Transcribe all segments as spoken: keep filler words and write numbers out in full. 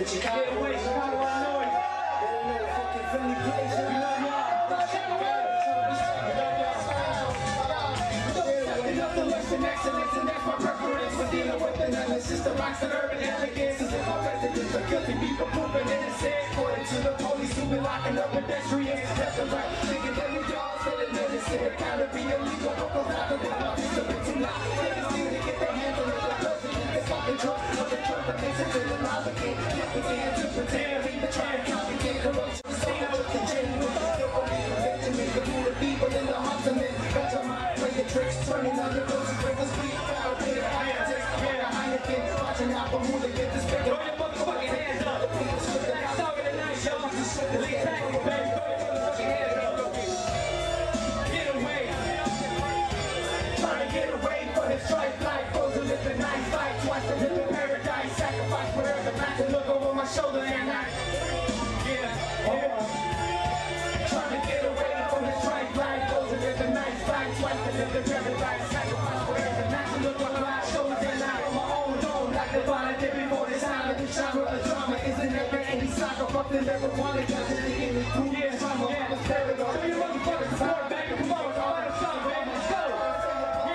in Chicago. Get away, Chicago, I know it. They don't know the fucking friendly place. We love y'all. Nothing less than excellence, and that's my preference for dealing with the nemesis. The rocks and urban elegance is my residence. The guilty people proven innocent. According to the police who been locking up pedestrians. That's the right, thinking that we all feeling innocent. It gotta be illegal, but goes out the way. My discipline too loud. Niggas need to get their hands on the president. It's fucking drunk, but the drunk that makes it feel alive again. Can't pretend to pretend, even try to complicate corruption. So now it's the genuine. Don't believe the Benjamin, the rule of people in the hearts of men. Got your mind, play your tricks, turning on your roses, bring us beat, foul, pay the politics, pay the Heineken, watching out for who to get this big. Throw your motherfucking hands up. That's all in the night, y'all. Elite tactics, baby. Throw your motherfucking hands up. Get away. Trying to get away from this strife life. Goes to live a nice life. Twice to live in paradise. Sacrifice wherever I can look over my shoulder and I. Yeah, yeah. Trying to get away from this strife life. Goes to live a nice life. Twice to live in paradise. Sacrifice wherever I can look over my shoulder and I. On my own dome, like the volunteer before this time. The genre of drama isn't ever any soccer. Fuck the never wanted. Doesn't think it was cool. Yeah, trauma. I was buried on. Show your motherfucking support, baby. Come on, all right, let's go, baby. Let's go. Yeah,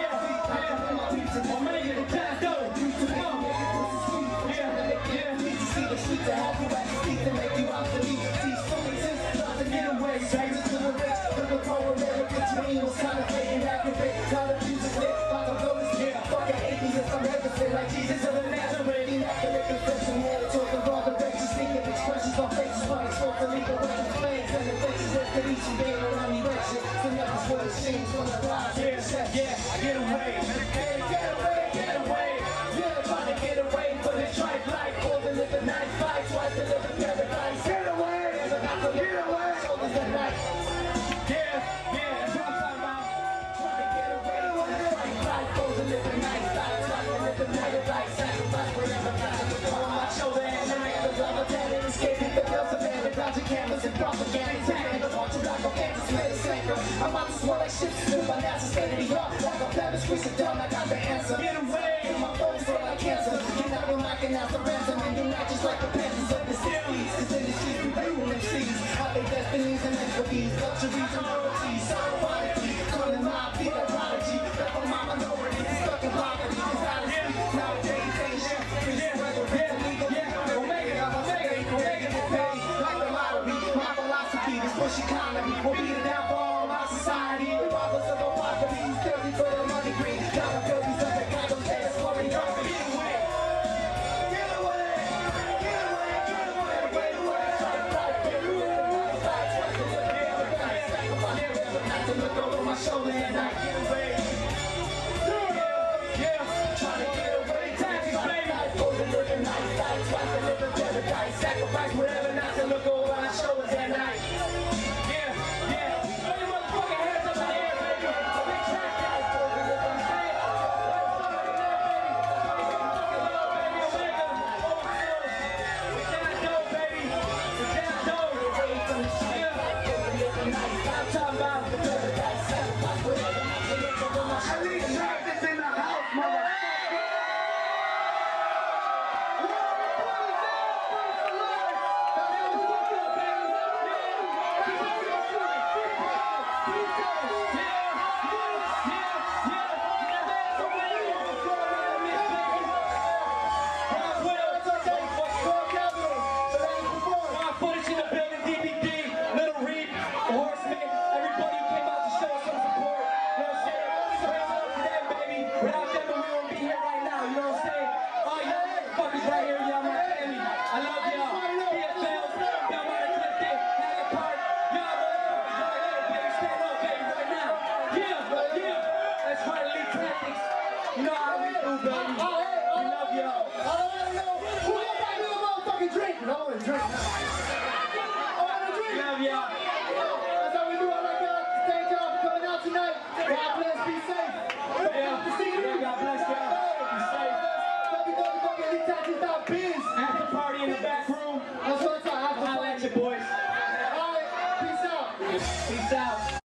yeah. Omega, the time go. Come on. Yeah, yeah. Need to see the streets to have you at the seat to make you obsolete. See, so exist, not to get away. Baby, to the rich, to the poor American dream was kind of fake and accurate. Kind of music lit, like a blow this shit. Fucking atheist, I'm hesitant like Jesus of the Nazareth. Inaccurate confession, yeah, the talk of all the righteous thinking expressions on faces, but it's supposed to leave the way it's playing. And the faces that could each day around erection. So nothing's what it seems when the lies are yeah, yeah, get away. Get, get away, get away. Yeah, trying to get away from this trife life. Or to live a nice life, twice to live in paradise. Get away, so not to get away. Shoulders at night. Yeah, yeah, that's what I'm talking about. Trying to get away from this trife life. Or to live a nice life, twice to live in paradise. Sacrifice wherever I can look on my shoulder and night. The love of talent, escaping the bills of man. The dodging cameras and propaganda. Tagging the watch of rock, okay, to split a sinker. I'm about to swirl like ships through my NASA state of the art. Like a flavish squeeze it down, I got the answer. Get away! In my bones feel like cancer. You're not knocking out the ransom, and you're not just like the panthers of the cities. Cause in the streets we blew them seas. How they destinies and expertise, luxuries and rarities. Ironically, calling my feet a prodigy. Left on my minority, stuck in poverty. Cause honestly, nowadays ain't shit. It's whether it's illegal. Yeah, Omega, Omega, Omega get paid like the lottery. My philosophy, this push economy will be the downfall of my society. Regardless of our poverty, who's dirty for the money green. Now the buildings of the Gotham dance for the yard. Get away! Get away! Get away! Get away! Get away! Try to fight, get away! Not to look over my shoulder and not get away. Yeah, yeah. Try to get away. Taxes, baby. Go to live a nice life. Twice to live in paradise. Sacrifice whatever not to look over my shoulders at night. Yeah, yeah. Throw your motherfucking hands up in the air, baby. Big track, guys. Go to live on stage. Let's go in there, baby. Throw your motherfucking love, baby. Omega. Overflow. It's that dope, baby. It's that dope. Yeah. I'm talking about the paradise. Sacrifice whatever not to look over my shoulders. Elite tactics in the house, motherfucker. You know how we do, baby. We love y'all. I don't know who got that little motherfucking drink. I want to drink. I want to drink. Love y'all. That's how we do it, right, guys. Thank y'all for coming out tonight. God bless. Be safe. Yeah. God bless y'all. Be safe. w w w dot elite tactics dot biz. After party in the back room. That's what I'm talking about. Holla at you, boys. All right. Peace out. Peace out.